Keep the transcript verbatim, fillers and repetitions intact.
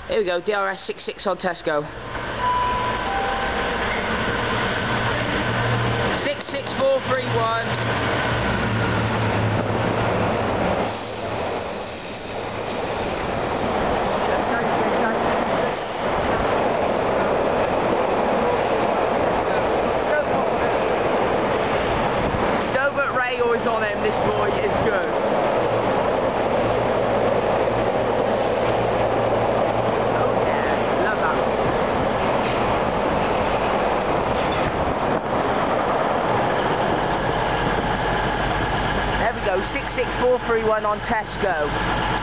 Here we go, D R S six six on Tesco. six six four three one. Always on him, this boy is good. Oh yeah, love that. There we go, six six four three one on Tesco.